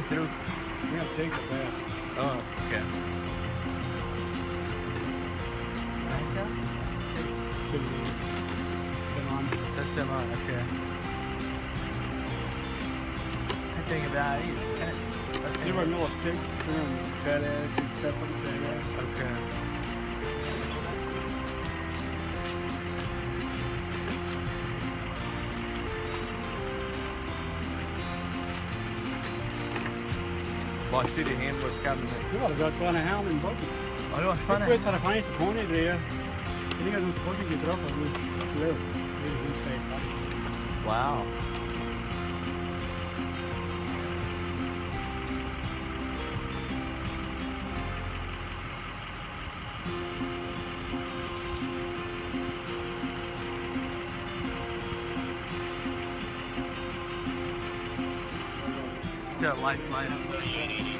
through? Yeah, take it fast. Oh, okay. Nice out? Come on. That's them on, okay. I think about it. It's kind of. You ever know a pig? Fat ass, fat ass. Okay. Watch through the hand was coming. Du har gått på en helm en buggy. Ja, det var fan. Jag vet att det fanns på henne det. Jag tycker att du får inte dra på det. Det är Wow. It's a lifeline.